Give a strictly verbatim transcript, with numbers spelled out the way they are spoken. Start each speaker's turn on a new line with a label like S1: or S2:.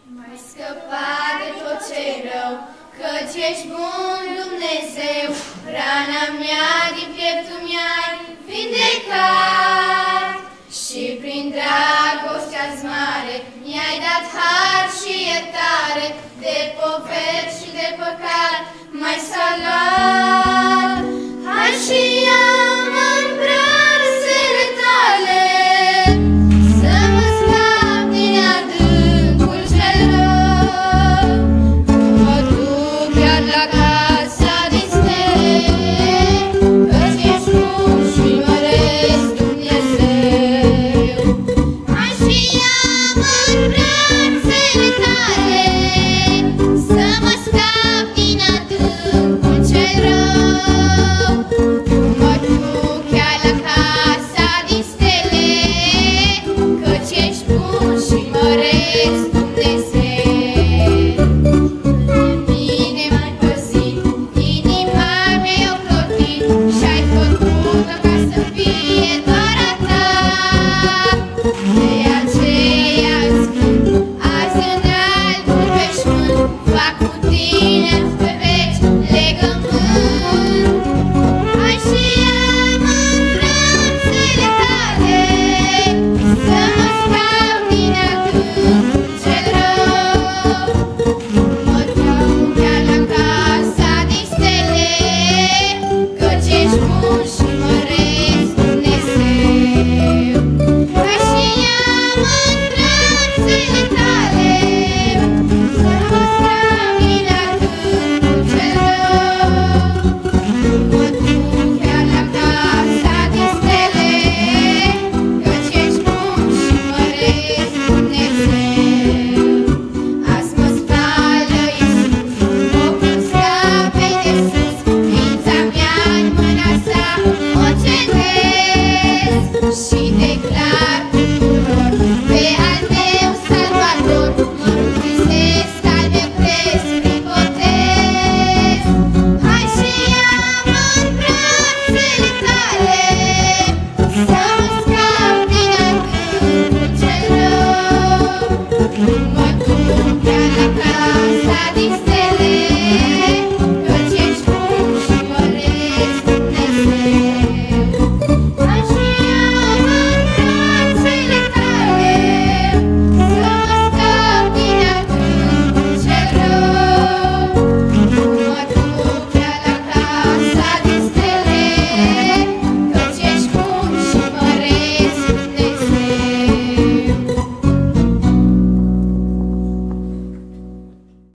S1: M-ai scăpat de tot ce-i rău, căci ești bun, Dumnezeu. Rana mea din pieptul mi-ai vindecat și prin dragostea-ți mare mi-ai dat har și iertare, de poveri și de păcat m-ai salvat.